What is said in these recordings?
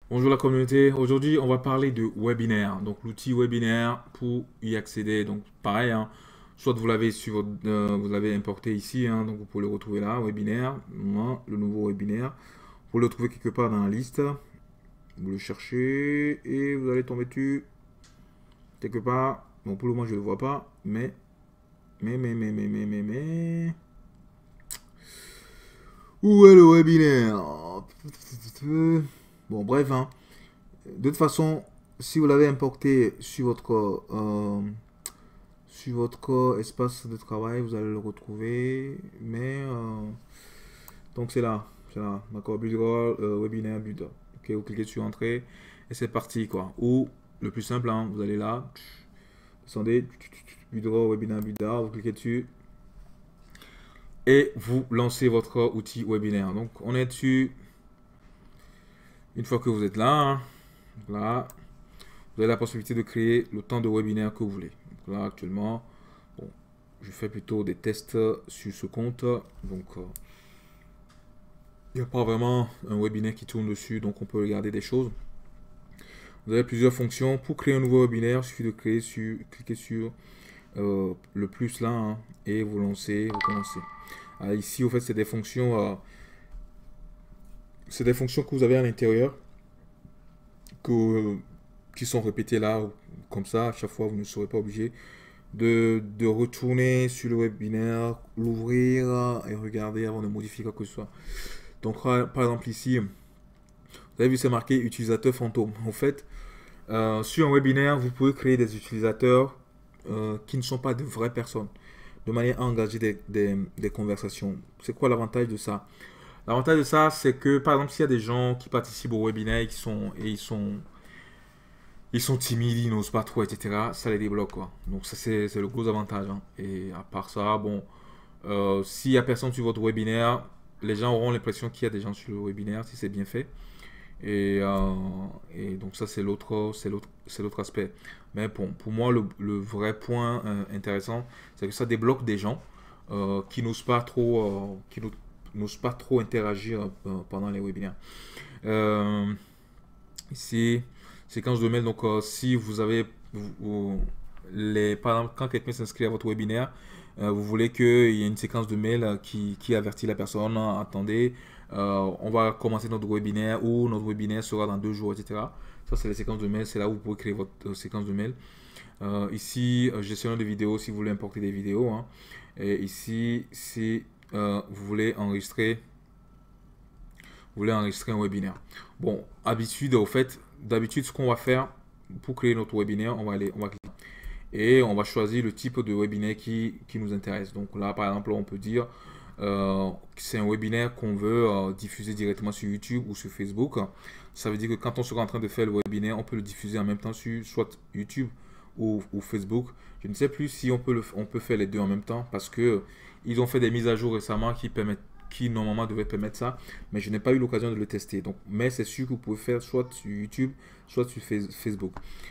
Bonjour la communauté, aujourd'hui on va parler de webinaire, donc l'outil webinaire pour y accéder. Donc pareil, hein, soit vous l'avez sur vous l'avez importé ici, hein, donc vous pouvez le retrouver là, webinaire, moi, le nouveau webinaire. Vous pouvez le trouver quelque part dans la liste, vous le cherchez et vous allez tomber dessus quelque part. Bon, pour le moment je ne le vois pas, mais. Où est le webinaire? Bon, bref, hein. De toute façon, si vous l'avez importé sur votre espace de travail, vous allez le retrouver. Donc c'est là, d'accord, Builder, webinaire Builder. Ok, vous cliquez sur Entrée et c'est parti quoi. Ou le plus simple, hein, vous allez là, descendez, Builder, webinaire Builder, vous cliquez dessus et vous lancez votre outil webinaire. Donc on est dessus. Une fois que vous êtes là, hein, là, vous avez la possibilité de créer le temps de webinaire que vous voulez. Donc là, actuellement, bon, je fais plutôt des tests sur ce compte. Donc, il n'y a pas vraiment un webinaire qui tourne dessus, donc on peut regarder des choses. Vous avez plusieurs fonctions. Pour créer un nouveau webinaire, il suffit de cliquer sur le plus là, hein, et vous lancez, vous commencez. Alors ici, au fait, c'est des fonctions que vous avez à l'intérieur que, qui sont répétées là, comme ça, à chaque fois, vous ne serez pas obligé de retourner sur le webinaire, l'ouvrir et regarder avant de modifier quoi que ce soit. Donc, par exemple, ici, vous avez vu, c'est marqué utilisateur fantôme. En fait, sur un webinaire, vous pouvez créer des utilisateurs qui ne sont pas de vraies personnes, de manière à engager des conversations. C'est quoi l'avantage de ça? L'avantage de ça, c'est que, par exemple, s'il y a des gens qui participent au webinaire et ils sont timides, ils n'osent pas trop, etc., ça les débloque, quoi. Donc, ça, c'est le gros avantage, hein. Et à part ça, bon, s'il n'y a personne sur votre webinaire, les gens auront l'impression qu'il y a des gens sur le webinaire si c'est bien fait. Et, euh, et donc ça c'est l'autre aspect. Mais bon, pour moi le vrai point intéressant, c'est que ça débloque des gens qui n'osent pas trop interagir pendant les webinaires. Euh, Ici, séquence de mail. Donc si vous avez par exemple, quand quelqu'un s'inscrit à votre webinaire, vous voulez qu'il y ait une séquence de mails qui avertit la personne, attendez, on va commencer notre webinaire ou notre webinaire sera dans 2 jours, etc. Ça, c'est les séquences de mails, c'est là où vous pouvez créer votre séquence de mails. Ici, gestionnaire de vidéos, si vous voulez importer des vidéos, hein. Et ici, si vous voulez enregistrer un webinaire. Bon, d'habitude, ce qu'on va faire pour créer notre webinaire, on va cliquer et on va choisir le type de webinaire qui nous intéresse. Donc là, par exemple, on peut dire que c'est un webinaire qu'on veut diffuser directement sur YouTube ou sur Facebook. Ça veut dire que quand on sera en train de faire le webinaire, on peut le diffuser en même temps sur soit YouTube ou Facebook. Je ne sais plus si on peut faire les deux en même temps parce que ils ont fait des mises à jour récemment qui normalement devaient permettre ça, mais je n'ai pas eu l'occasion de le tester. Donc, mais c'est sûr que vous pouvez faire soit sur YouTube, soit sur Facebook.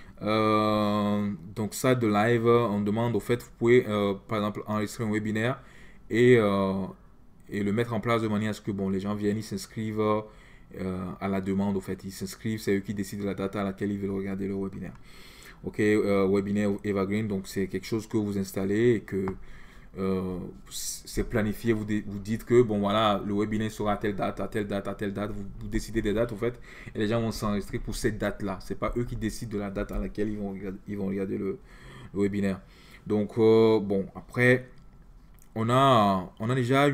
Donc ça de live, on demande au fait, vous pouvez par exemple enregistrer un webinaire et, euh, et le mettre en place de manière à ce que bon, les gens viennent, ils s'inscrivent à la demande au fait, ils s'inscrivent, c'est eux qui décident de la date à laquelle ils veulent regarder le webinaire. Ok, webinaire Evergreen, donc c'est quelque chose que vous installez et que c'est planifié, vous dites que bon voilà, le webinaire sera à telle date, à telle date, à telle date, vous décidez des dates en fait, et les gens vont s'enregistrer pour cette date-là. C'est pas eux qui décident de la date à laquelle ils vont regarder le webinaire. Donc bon, après, on a déjà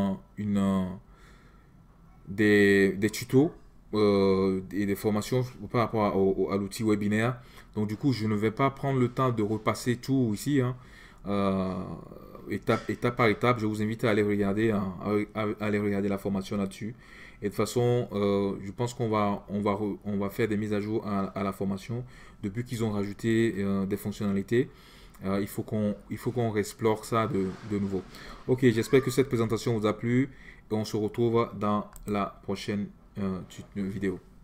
des tutos et des formations par rapport à l'outil webinaire. Donc du coup, je ne vais pas prendre le temps de repasser tout ici, hein. Euh, étape par étape, je vous invite à aller regarder, hein, à aller regarder la formation là-dessus. Et de toute façon, je pense on va faire des mises à jour à la formation depuis qu'ils ont rajouté des fonctionnalités. Il faut qu'on explore ça de nouveau. Ok, j'espère que cette présentation vous a plu et on se retrouve dans la prochaine vidéo.